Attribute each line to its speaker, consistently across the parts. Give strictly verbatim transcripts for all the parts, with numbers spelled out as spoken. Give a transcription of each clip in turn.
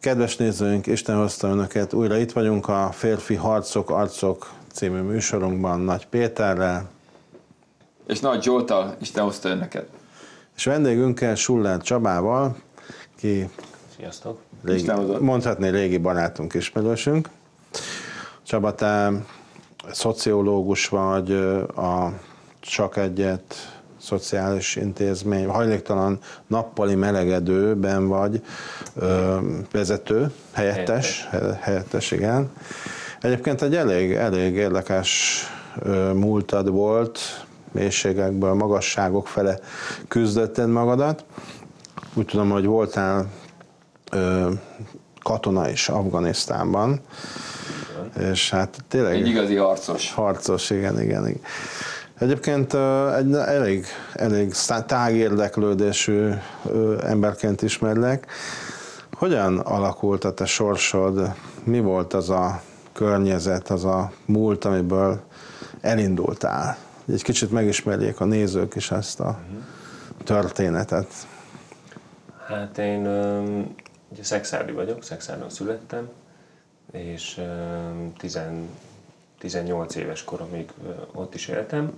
Speaker 1: Kedves nézőink, Isten hozta önöket, újra itt vagyunk a Férfi Harcok, Arcok című műsorunkban Nagy Péterrel.
Speaker 2: És Nagy Zsolttal, Isten hozta önöket.
Speaker 1: És vendégünkkel, Schuller Csabával, ki
Speaker 3: Sziasztok.
Speaker 1: régi, mondhatni régi barátunk, ismerősünk. Csaba, te szociológus vagy, a Csak Egyet szociális intézmény, hajléktalan nappali melegedőben vagy ö, vezető, helyettes, helyettes, helyettes, igen. Egyébként egy elég, elég érdekes ö, múltad volt, mélységekből, magasságok fele küzdötted magadat. Úgy tudom, hogy voltál ö, katona is Afganisztánban, és hát tényleg...
Speaker 2: Egy igazi harcos.
Speaker 1: Harcos, igen, igen, igen. Egyébként egy elég, elég tágérdeklődésű emberként ismerlek. Hogyan alakult a te sorsod? Mi volt az a környezet, az a múlt, amiből elindultál? Egy kicsit megismerjék a nézők is ezt a történetet.
Speaker 3: Hát én ugye szexárdi vagyok, Szexárdon születtem, és tizennyolc éves koromig ott is éltem.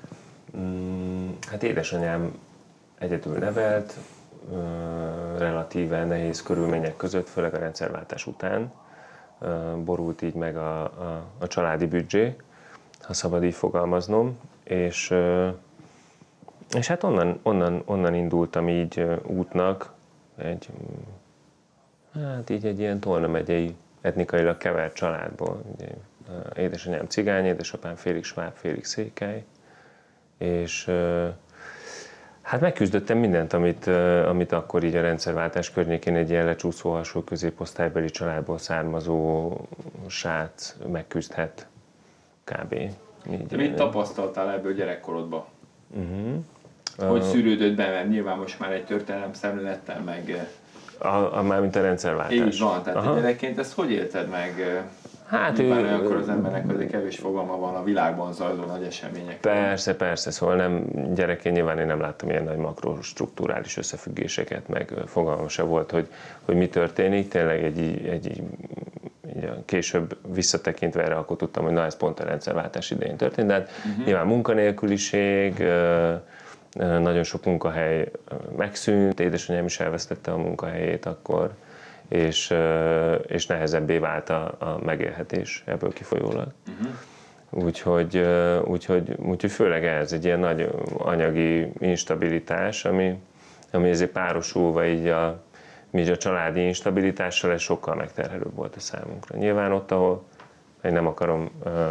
Speaker 3: Hát édesanyám egyedül nevelt, relatíve nehéz körülmények között, főleg a rendszerváltás után borult így meg a, a, a családi büdzsé, ha szabad így fogalmaznom, és, és hát onnan, onnan, onnan indultam így útnak, egy, hát így egy ilyen Tolna megyei etnikailag kevert családból. Ugye, édesanyám cigány, édesapám félig sváb, félig székely, és hát megküzdöttem mindent, amit, amit akkor így a rendszerváltás környékén egy ilyen lecsúszó alsó középosztálybeli családból származó srác megküzdhet kb.
Speaker 2: Te mit tapasztaltál ebből gyerekkorodban? Uh-huh. Hogy szűrődött be, mert nyilván most már egy történelem szemlélettel meg...
Speaker 3: A, a, mármint a rendszerváltás.
Speaker 2: Így van, tehát Aha. gyerekként ezt hogy élted meg? Hát ő, akkor az embernek azért kevés fogalma van a világban zajló nagy események.
Speaker 3: Persze, persze, szóval nem, gyerekként nyilván én nem láttam ilyen nagy makrostrukturális összefüggéseket, meg fogalmam se volt, hogy, hogy mi történik. Tényleg egy, egy, egy, egy később visszatekintve erre akkor tudtam, hogy na ez pont a rendszerváltás idején történt, de hát uh-huh. nyilván munkanélküliség, nagyon sok munkahely megszűnt, édesanyám is elvesztette a munkahelyét akkor, és, és nehezebbé vált a, a megélhetés ebből kifolyólag. Uh-huh. Úgyhogy, úgyhogy, úgyhogy főleg ez egy ilyen nagy anyagi instabilitás, ami, ami ezért párosulva így a, így a családi instabilitással ez sokkal megterhelőbb volt a számunkra. Nyilván ott, ahol én nem akarom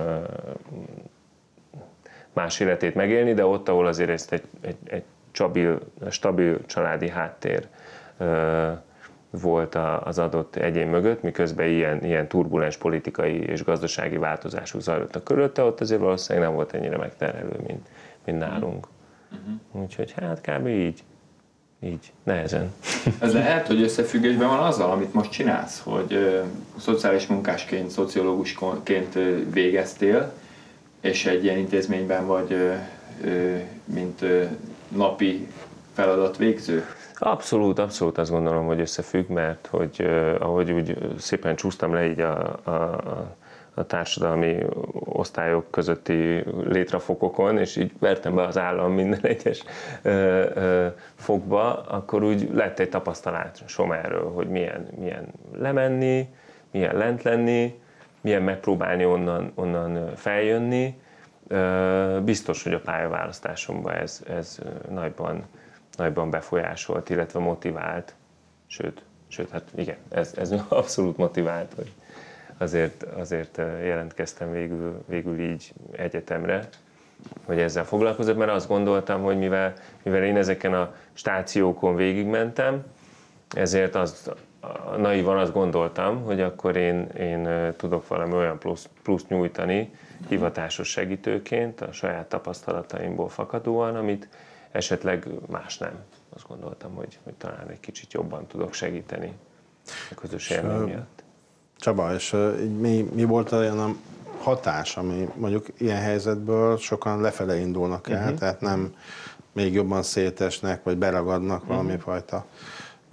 Speaker 3: más életét megélni, de ott, ahol azért ezt egy, egy, egy stabil, stabil családi háttér volt az adott egyén mögött, miközben ilyen, ilyen turbulens politikai és gazdasági változások zajlottak körülötte, ott azért valószínűleg nem volt ennyire megterhelő, mint, mint nálunk. Uh-huh. Úgyhogy hát kb. így. Így, nehezen.
Speaker 2: Ez lehet, hogy összefüggésben van azzal, amit most csinálsz, hogy ö, szociális munkásként, szociológusként ö, végeztél, és egy ilyen intézményben vagy, ö, ö, mint ö, napi feladatvégző?
Speaker 3: Abszolút, abszolút azt gondolom, hogy összefügg, mert hogy uh, ahogy úgy szépen csúsztam le így a, a, a társadalmi osztályok közötti létrafokokon, és így vertem be az állam minden egyes uh, uh, fokba, akkor úgy lett egy tapasztalásom erről, hogy milyen, milyen lemenni, milyen lent lenni, milyen megpróbálni onnan, onnan feljönni. Uh, biztos, hogy a pályaválasztásomban ez, ez nagyban nagyban befolyásolt, illetve motivált, sőt, sőt hát igen, ez, ez abszolút motivált, hogy azért, azért jelentkeztem végül, végül így egyetemre, hogy ezzel foglalkozok, mert azt gondoltam, hogy mivel, mivel én ezeken a stációkon végigmentem, ezért az, naivan azt gondoltam, hogy akkor én, én tudok valami olyan plusz, plusz nyújtani hivatásos segítőként, a saját tapasztalataimból fakadóan, amit esetleg más nem. Azt gondoltam, hogy, hogy talán egy kicsit jobban tudok segíteni a közös élmény miatt.
Speaker 1: Csaba, és mi, mi volt olyan a hatás, ami mondjuk ilyen helyzetből sokan lefele indulnak el, uh-huh. tehát nem még jobban szétesnek, vagy beragadnak uh-huh. valami fajta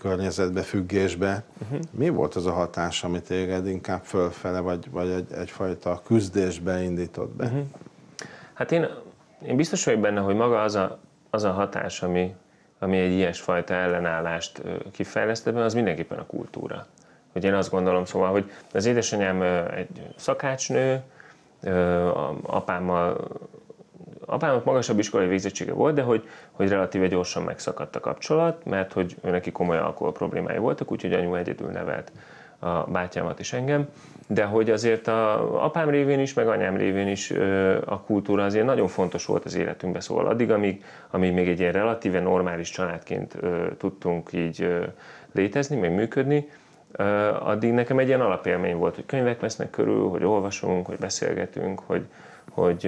Speaker 1: környezetbe, függésbe. Uh-huh. Mi volt az a hatás, amit téged inkább fölfele, vagy, vagy egy, egyfajta küzdésbe indított be? Uh-huh.
Speaker 3: Hát én, én biztos vagyok benne, hogy maga az a, az a hatás, ami, ami egy ilyesfajta ellenállást kifejlesztett, az mindenképpen a kultúra. Hogy én azt gondolom, szóval, hogy az édesanyám egy szakácsnő, apámmal, apámnak magasabb iskolai végzettsége volt, de hogy, hogy relatíve gyorsan megszakadt a kapcsolat, mert hogy neki komoly alkohol problémái voltak, úgyhogy anyu egyedül nevelt a bátyámat és engem, de hogy azért a apám révén is, meg anyám révén is a kultúra azért nagyon fontos volt az életünkben, szóval addig, amíg, amíg még egy ilyen relatíve normális családként tudtunk így létezni, meg működni, addig nekem egy ilyen alapélmény volt, hogy könyvek vesznek körül, hogy olvasunk, hogy beszélgetünk, hogy, hogy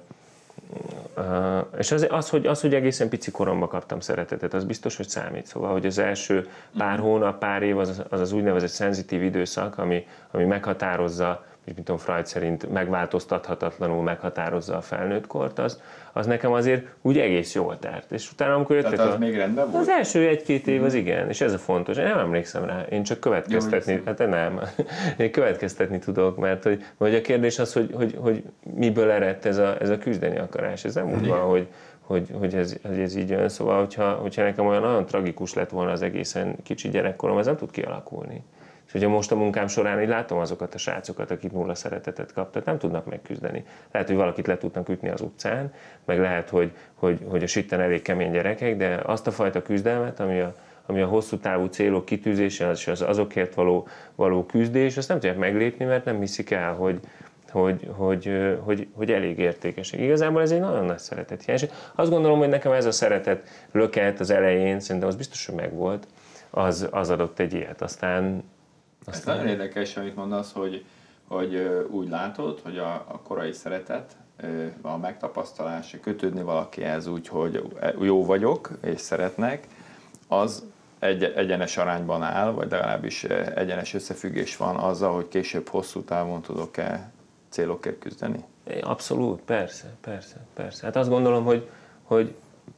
Speaker 3: és az, az, hogy, az, hogy egészen pici koromban kaptam szeretetet, az biztos, hogy számít. Szóval, hogy az első pár hónap, pár év az az, az úgynevezett szenzitív időszak, ami, ami meghatározza, mint tudom, Freud szerint megváltoztathatatlanul meghatározza a felnőtt kort, az, az nekem azért úgy egész jól tárt. És utána, amikor jöttek
Speaker 2: Tehát az
Speaker 3: a,
Speaker 2: még rendben volt?
Speaker 3: Az első egy-két év az igen, és ez a fontos. Én nem emlékszem rá, én csak következtetni, jó, hát nem, én következtetni tudok, mert hogy, hogy a kérdés az, hogy, hogy, hogy miből eredt ez a, ez a küzdeni akarás. Ez nem úgy van, hogy, hogy, hogy, ez, hogy ez így jön. Szóval, hogyha, hogyha nekem olyan nagyon tragikus lett volna az egészen kicsi gyerekkorom, ez nem tud kialakulni. És ugye most a munkám során így látom azokat a srácokat, akik nulla szeretetet kaptak, nem tudnak megküzdeni. Lehet, hogy valakit le tudnak ütni az utcán, meg lehet, hogy, hogy, hogy a sitten elég kemény gyerekek, de azt a fajta küzdelmet, ami a, ami a hosszú távú célok kitűzése, és az azokért való, való küzdés, azt nem tudják meglépni, mert nem hiszik el, hogy, hogy, hogy, hogy, hogy elég értékes. Igazából ez egy nagyon nagy szeretet hiány. És azt gondolom, hogy nekem ez a szeretet löket az elején, szerintem az biztos, hogy megvolt, az, az adott egy ilyet. Aztán
Speaker 2: Ez nagyon érdekes, amit mondasz, hogy, hogy úgy látod, hogy a, a korai szeretet, a megtapasztalás, kötődni valakihez úgy, hogy jó vagyok és szeretnek, az egy, egyenes arányban áll, vagy legalábbis egyenes összefüggés van azzal, hogy később hosszú távon tudok-e célokért küzdeni?
Speaker 3: Abszolút, persze, persze, persze. Hát azt gondolom, hogy, hogy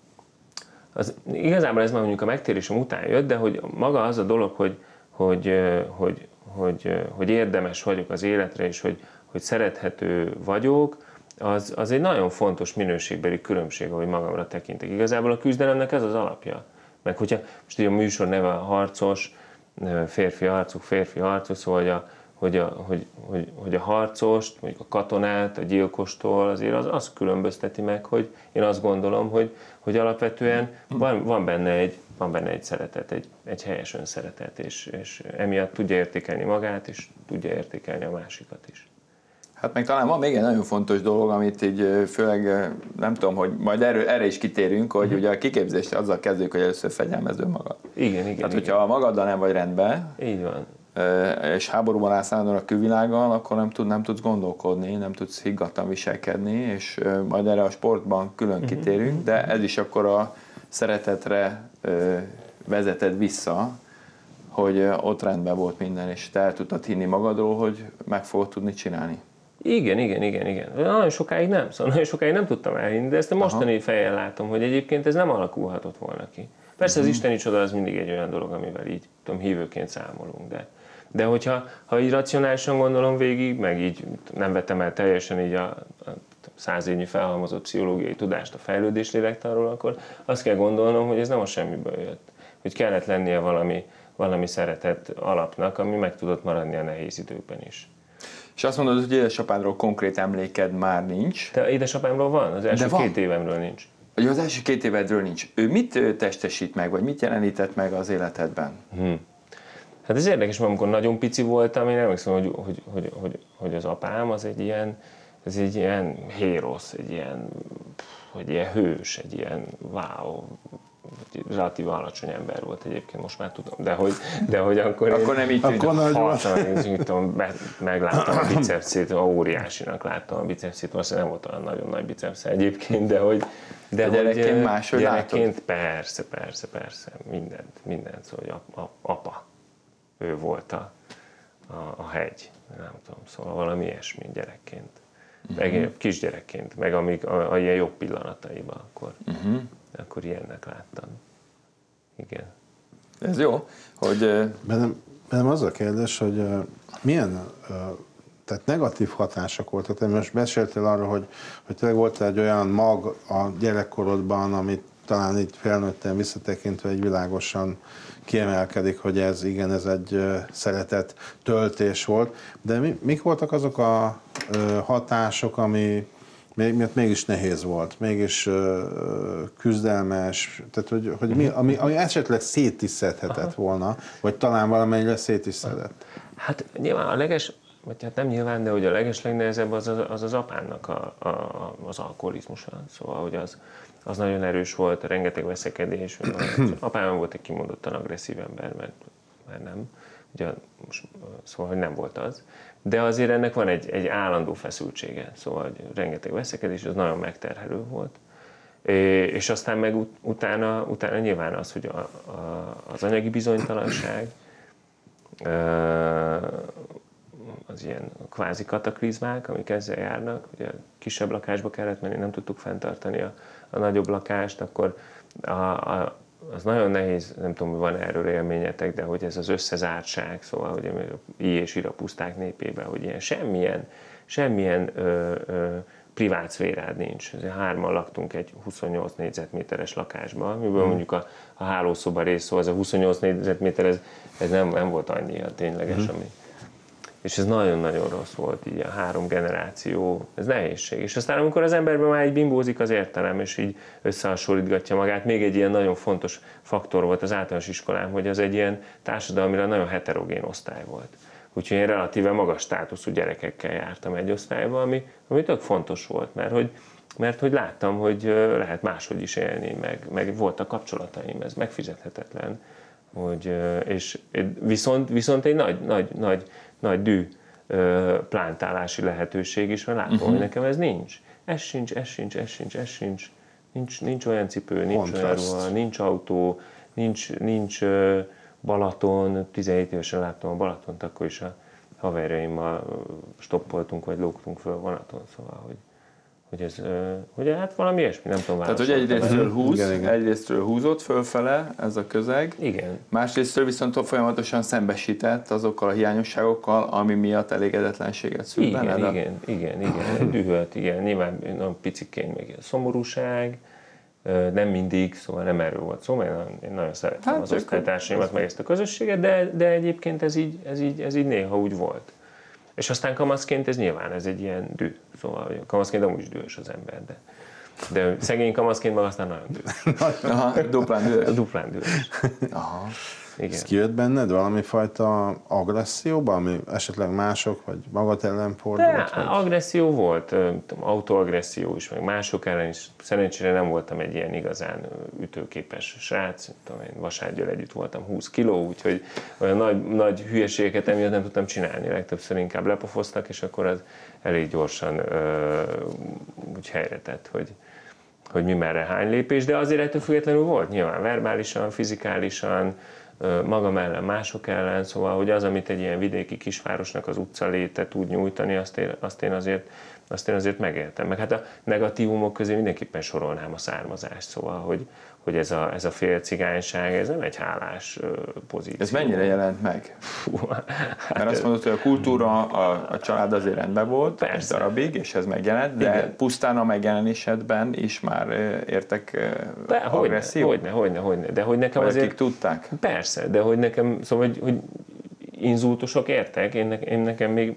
Speaker 3: az, igazából ez már mondjuk a megtérésem után jött, de hogy maga az a dolog, hogy Hogy, hogy, hogy, hogy érdemes vagyok az életre, és hogy, hogy szerethető vagyok, az, az egy nagyon fontos minőségbeli különbség, ahogy magamra tekintek. Igazából a küzdelemnek ez az alapja. Meg hogyha most a műsor neve a harcos, férfi harcok, férfi harcos, szóval hogy a, hogy a, hogy, hogy, hogy a harcost, mondjuk a katonát, a gyilkostól azért az, az különbözteti meg, hogy én azt gondolom, hogy, hogy alapvetően van, van benne egy van benne egy szeretet, egy, egy helyes önszeretet, és, és emiatt tudja értékelni magát, és tudja értékelni a másikat is.
Speaker 2: Hát meg talán van még egy nagyon fontos dolog, amit így főleg, nem tudom, hogy majd erről, erre is kitérünk, hogy uh-huh. ugye a kiképzést azzal kezdjük, hogy először fegyelmezd önmagad.
Speaker 3: Igen, igen.
Speaker 2: Tehát,
Speaker 3: igen.
Speaker 2: hogyha magaddal nem vagy rendben,
Speaker 3: így van.
Speaker 2: És háborúban állsz állandóan a külvilággal, akkor nem, tud, nem tudsz gondolkodni, nem tudsz higgadtan viselkedni, és majd erre a sportban külön uh-huh. kitérünk, de ez is akkor a szeretetre vezeted vissza, hogy ott rendben volt minden, és te el tudtad hinni magadról, hogy meg fogod tudni csinálni.
Speaker 3: Igen, igen, igen, igen. Nagyon sokáig nem, szóval nagyon sokáig nem tudtam elhinni, de ezt a mostani Aha. fejjel látom, hogy egyébként ez nem alakulhatott volna ki. Persze uh-huh. az isteni csoda az mindig egy olyan dolog, amivel így tudom, hívőként számolunk, de, de hogyha ha így racionálisan gondolom végig, meg így nem vettem el teljesen így a, a száz évnyi felhalmozott pszichológiai tudást a fejlődés lélektanról, akkor azt kell gondolnom, hogy ez nem a semmiből jött. Hogy kellett lennie valami, valami szeretett alapnak, ami meg tudott maradni a nehéz időkben is.
Speaker 2: És azt mondod, hogy édesapádról konkrét emléked már nincs.
Speaker 3: De édesapámról van, az első két évemről nincs.
Speaker 2: Ugye az első két évedről nincs. Ő mit testesít meg, vagy mit jelenített meg az életedben?
Speaker 3: Hmm. Hát ez érdekes, mert amikor nagyon pici voltam, én emlékszem, hogy, hogy, hogy, hogy, hogy az apám az egy ilyen, ez egy ilyen hérosz, egy ilyen, hogy ilyen hős, egy ilyen wow, relatív alacsony ember volt egyébként, most már tudom, de hogy, de hogy akkor,
Speaker 2: akkor
Speaker 3: én,
Speaker 2: nem így
Speaker 3: akkor harcban, megláttam a bicepszét, óriásinak láttam a bicepszét, most nem volt olyan nagyon nagy bicepsze egyébként, de hogy
Speaker 2: de a gyerekként hogy, máshogy
Speaker 3: gyerekként
Speaker 2: látod?
Speaker 3: Persze, persze, persze, mindent, mindent, szóval hogy apa, ő volt a, a, a hegy, nem tudom, szóval valami ilyesmi gyerekként. Meg uh-huh. kisgyerekként, meg amíg a, a ilyen jobb pillanataiban, akkor, uh-huh. akkor ilyennek láttam. Igen.
Speaker 2: Ez jó, hogy...
Speaker 1: Bennem, bennem az a kérdés, hogy uh, milyen uh, tehát negatív hatások voltak. Te most beszéltél arról, hogy, hogy tényleg volt egy olyan mag a gyerekkorodban, amit talán itt felnőttem visszatekintve egy világosan kiemelkedik, hogy ez igen, ez egy uh, szeretet töltés volt. De mi, mik voltak azok a uh, hatások, ami miért mégis nehéz volt, mégis uh, küzdelmes, tehát hogy, hogy mi, ami, ami esetleg szét is szedhetett volna, vagy talán valamennyire szét is szedett.
Speaker 3: Hát nyilván a leges, vagy hát nem nyilván, de hogy a leges legnehezebb az az, az, az apámnak a, a, az alkoholizmusa. Szóval, hogy az, az nagyon erős volt, rengeteg veszekedés. Apám volt egy kimondottan agresszív ember, mert, mert nem. Ugye, most, szóval, hogy nem volt az. De azért ennek van egy, egy állandó feszültsége. Szóval, hogy rengeteg veszekedés, az nagyon megterhelő volt. És aztán meg ut- utána, utána nyilván az, hogy a, a, az anyagi bizonytalanság, az ilyen kvázi kataklizmák, amik ezzel járnak, ugye kisebb lakásba kellett menni, nem tudtuk fenntartani a, a nagyobb lakást, akkor a, a, az nagyon nehéz, nem tudom, hogy van erről élményetek, de hogy ez az összezártság, szóval, hogy I és Ira puszták népében, hogy ilyen semmilyen, semmilyen ö, ö, privát szférád nincs. Ezért hárman laktunk egy huszonnyolc négyzetméteres lakásban, amiből hmm. mondjuk a, a hálószoba rész, szóval ez a huszonnyolc négyzetméter, ez, ez nem, nem volt annyi a tényleges, hmm. ami... És ez nagyon-nagyon rossz volt, így a három generáció, ez nehézség. És aztán amikor az emberben már így bimbózik az értelem, és így összehasonlítgatja magát, még egy ilyen nagyon fontos faktor volt az általános iskolám, hogy az egy ilyen társadalmilag nagyon heterogén osztály volt. Úgyhogy én relatíve magas státuszú gyerekekkel jártam egy osztályba, ami, ami tök fontos volt, mert hogy, mert hogy láttam, hogy lehet máshogy is élni, meg, meg voltak kapcsolataim, ez megfizethetetlen. Hogy, és viszont, viszont egy nagy, nagy, nagy, nagy dű plántálási lehetőség is, mert látom, uh-huh. hogy nekem ez nincs. Ez sincs, ez sincs, ez sincs, ez sincs. Nincs, nincs olyan cipő, nincs Kontraszt. olyan ruha, nincs autó, nincs, nincs Balaton. tizenhét évesen láttam a Balatont, akkor is a haverjaimmal stoppoltunk, vagy lógtunk föl vonaton, szóval, hogy hogy ez, hogy hát valami ilyesmi, nem tudom
Speaker 2: válaszolni. Tehát, hogy egyrésztről húz, egyrésztről húzott fölfele ez a közeg,
Speaker 3: igen.
Speaker 2: Másrésztről viszont folyamatosan szembesített azokkal a hiányosságokkal, ami miatt elégedetlenséget szül
Speaker 3: igen,
Speaker 2: benned.
Speaker 3: Igen, igen, igen, dühölt, igen, nyilván nagyon piciként még a szomorúság, nem mindig, szóval nem erről volt szó, mert én nagyon szeretem hát, az osztálytársaimat, meg ezt a közösséget, de, de egyébként ez így, ez, így, ez így néha úgy volt. És aztán kamaszként ez nyilván ez egy ilyen dű. Szóval kamaszként amúgy is dühös az ember, de, de szegény kamaszként meg aztán nagyon dühös.
Speaker 2: Aha, duplán dühös.
Speaker 3: Duplán dühös.
Speaker 2: Aha.
Speaker 1: Igen. Ez kijött benned valami fajta agresszióba, ami esetleg mások, vagy magad ellen fordult?
Speaker 3: De, vagy? Agresszió volt, autoagresszió is, meg mások ellen is. Szerencsére nem voltam egy ilyen igazán ütőképes srác. Tudom én, Vasárgyőr együtt voltam húsz kiló, úgyhogy olyan nagy, nagy hülyeségeket emiatt nem tudtam csinálni. Legtöbbször inkább lepofoztak, és akkor az elég gyorsan ö, úgy helyre tett, hogy, hogy mi merre hány lépés, de azért ettől függetlenül volt nyilván verbálisan, fizikálisan, magam ellen, mások ellen, szóval, hogy az, amit egy ilyen vidéki kisvárosnak az utcaléte tud nyújtani, azt én, azt én, azért, azt én azért megéltem. Meg hát a negatívumok közé mindenképpen sorolnám a származást, szóval, hogy, hogy ez a, ez a fél cigányság, ez nem egy hálás pozíció.
Speaker 2: Ez mennyire jelent meg? Fú, hát mert azt mondod, hogy a kultúra, a, a család azért rendben volt, persze. Egy darabig, és ez megjelent, de igen. Pusztán a megjelenésedben is már értek de, agresszió?
Speaker 3: Hogyne, hogyne, hogyne, de hogy nekem
Speaker 2: vagy
Speaker 3: azért...
Speaker 2: akik tudták?
Speaker 3: Persze, de hogy nekem, szóval, hogy, hogy inzultusok értek, én, ne, én nekem még...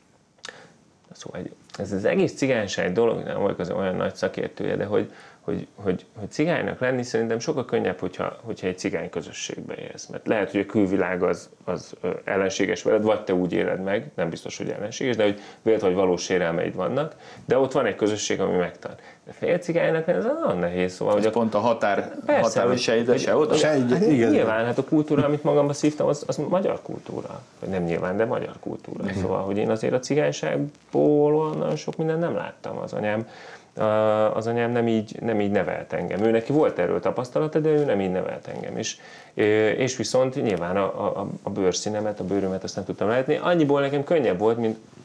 Speaker 3: Szóval ez az egész cigányság dolog, nem vagyok az olyan nagy szakértője, de hogy Hogy, hogy, hogy cigánynak lenni szerintem sokkal könnyebb, hogyha, hogyha egy cigány közösségbe élsz. Mert lehet, hogy a külvilág az, az ellenséges veled, vagy te úgy éled meg, nem biztos, hogy ellenséges, de hogy véletlenül, hogy valós sérelmeid vannak, de ott van egy közösség, ami megtart. De fél cigánynak ez nagyon nehéz. Szóval,
Speaker 2: hogy pont a határ, határon se ide, se oda?
Speaker 1: Se
Speaker 3: hát nyilván, hát a kultúra, amit magamba szívtam, az, az magyar kultúra. Vagy nem nyilván, de magyar kultúra. Mm. Szóval, hogy én azért a cigányságból nagyon sok mindent nem láttam. Az anyám az anyám nem így, nem így nevelt engem. Ő neki volt erről tapasztalata, de ő nem így nevelt engem. És, és viszont nyilván a, a, a bőrszínemet, a bőrömet azt nem tudtam látni. Annyiból nekem könnyebb volt, mint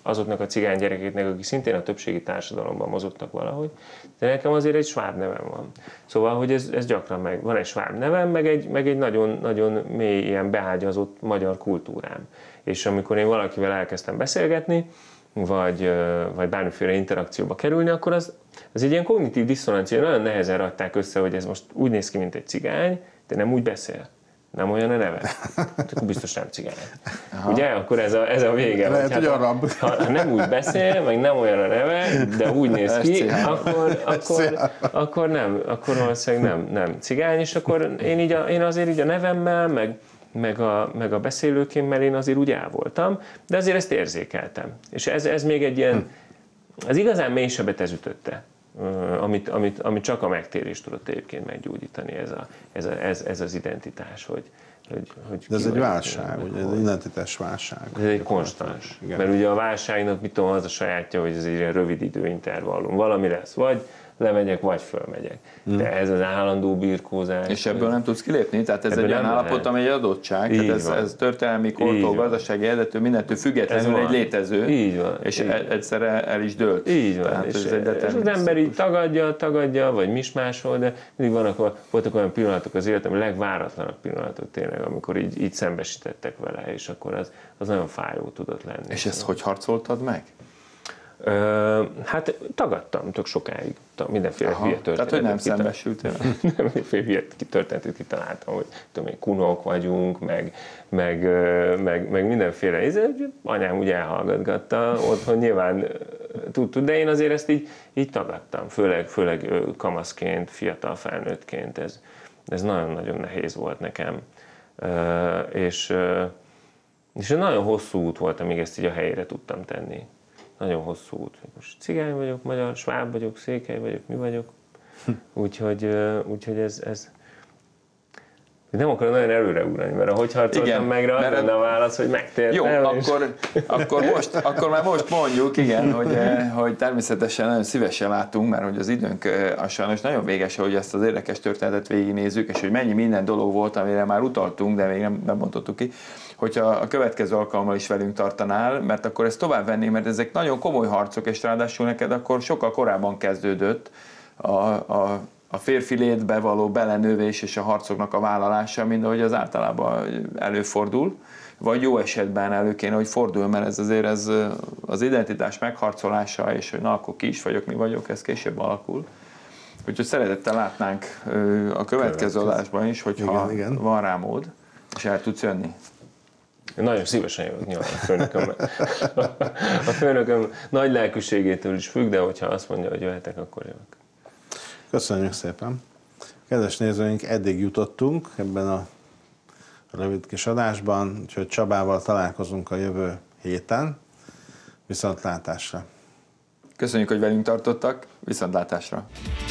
Speaker 3: azoknak a cigány gyerekeknek, akik szintén a többségi társadalomban mozogtak valahogy, de nekem azért egy sváb nevem van. Szóval, hogy ez, ez gyakran meg, van egy sváb nevem, meg egy, meg egy nagyon, nagyon mély, ilyen beágyazott magyar kultúrám. És amikor én valakivel elkezdtem beszélgetni, vagy, vagy bármiféle interakcióba kerülni, akkor az, az egy ilyen kognitív diszonancia, nagyon nehezen rakták össze, hogy ez most úgy néz ki, mint egy cigány, de nem úgy beszél. Nem olyan a neve? Akkor biztos nem cigány. Aha. Ugye? Akkor ez a, ez a vége.
Speaker 1: Lehet, hogy
Speaker 3: hát,
Speaker 1: arab.
Speaker 3: Ha, ha nem úgy beszél, meg nem olyan a neve, de úgy néz ki, akkor, akkor, akkor nem, akkor valószínűleg nem, nem cigány, és akkor én, így a, én azért így a nevemmel, meg, meg, a, meg a beszélőkémmel én azért úgy el voltam, de azért ezt érzékeltem. És ez, ez még egy ilyen, az igazán mélysebbet ez ütötte. Amit, amit, amit csak a megtérés tudott egyébként meggyógyítani, ez, a, ez, a, ez, ez az identitás, hogy, hogy, hogy
Speaker 1: de ez egy
Speaker 3: vagy,
Speaker 1: válság, ugye, ez egy identitás válság.
Speaker 3: Ez egy konstans, mert ugye a válságnak mit tudom, az a sajátja, hogy ez egy ilyen rövid időintervallum, valami lesz, vagy lemegyek, vagy fölmegyek. Hmm. De ez az állandó birkózás.
Speaker 2: És ebből nem tudsz kilépni? Tehát ez egy olyan állapot, ami egy adottság. Tehát ez, ez történelmi kortól, gazdasági eredetől, mindentől függetlenül egy létező.
Speaker 3: Így van.
Speaker 2: És
Speaker 3: így
Speaker 2: egyszerre el is dőlt.
Speaker 3: Így van. És, és, és az ember így tagadja, tagadja, vagy mismásol, de mindig vannak, voltak olyan pillanatok az életemben, legváratlanabb pillanatok tényleg, amikor így, így szembesítettek vele, és akkor az, az nagyon fájó tudott lenni.
Speaker 2: És ezt hogy harcoltad meg?
Speaker 3: Ö, hát tagadtam tök sokáig, mindenféle
Speaker 2: Aha,
Speaker 3: hülye történetet.
Speaker 2: Tehát, hogy nem szembesültél?
Speaker 3: Mindenféle hülye történetet kitaláltam, hogy tudom én, kunok vagyunk, meg, meg, meg, meg mindenféle. Ez, anyám úgy elhallgatgatta, otthon nyilván tudtuk, de én azért ezt így, így tagadtam, főleg, főleg kamaszként, fiatal felnőttként. Ez, ez nagyon-nagyon nehéz volt nekem. És, és nagyon hosszú út volt, amíg ezt így a helyére tudtam tenni. Nagyon hosszú út. Most cigány vagyok, magyar, sváb vagyok, székely vagyok, mi vagyok. Úgyhogy, úgyhogy ez, ez... Nem akarok nagyon előre ugrani, mert ahogy harcoltam igen, meg rá, az lenne a válasz, hogy megtértem.
Speaker 2: Jó, akkor, akkor, most, akkor már most mondjuk, igen, hogy, hogy természetesen nagyon szívesen látunk, mert hogy az időnk a sajnos nagyon véges, hogy ezt az érdekes történetet végignézzük, és hogy mennyi minden dolog volt, amire már utaltunk, de még nem, nem mondottuk ki, hogyha a következő alkalommal is velünk tartanál, mert akkor ezt tovább venném, mert ezek nagyon komoly harcok, és ráadásul neked akkor sokkal korábban kezdődött a, a, a férfi létbe való belenövés és a harcoknak a vállalása, mint ahogy az általában előfordul, vagy jó esetben elő kéne, hogy fordul, mert ez azért ez az identitás megharcolása, és hogy na, akkor ki is vagyok, mi vagyok, ez később alakul. Úgyhogy szeretettel látnánk a következő adásban is, hogyha igen, igen. van rá mód, és el tudsz jönni.
Speaker 3: Én nagyon szívesen jövök nyilván a főnököm. A főnököm nagy lelkűségétől is függ, de hogyha azt mondja, hogy jöhetek, akkor jövök.
Speaker 1: Köszönjük szépen. Kedves nézőink, eddig jutottunk ebben a rövid kis adásban, úgyhogy Csabával találkozunk a jövő héten. Viszontlátásra.
Speaker 2: Köszönjük, hogy velünk tartottak. Viszontlátásra.